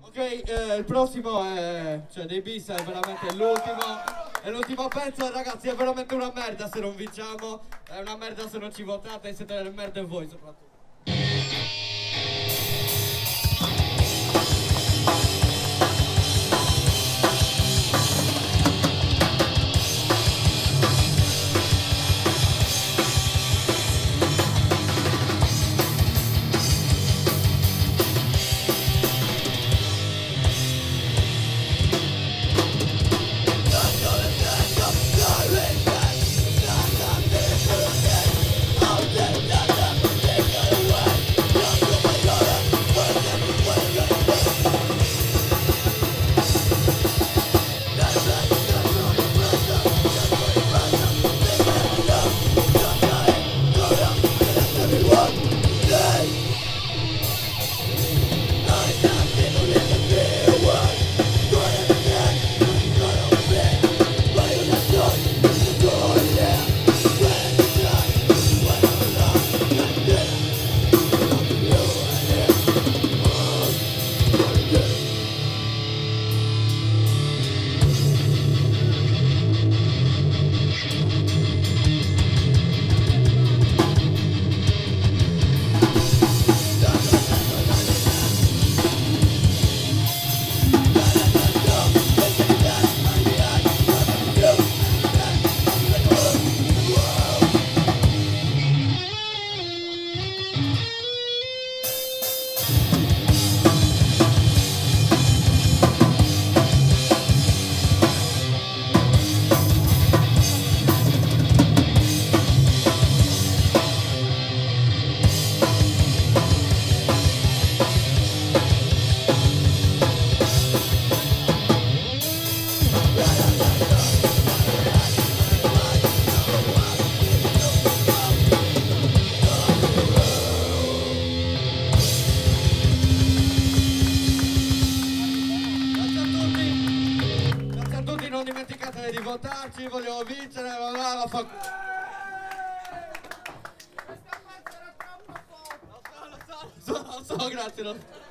Ok, il prossimo è, cioè dei bis è veramente l'ultimo pezzo, ragazzi, è veramente una merda se non vinciamo, è una merda se non ci votate, siete delle merde voi soprattutto. Non dimenticatevi di votarci, vogliamo vincere, lo so, grazie.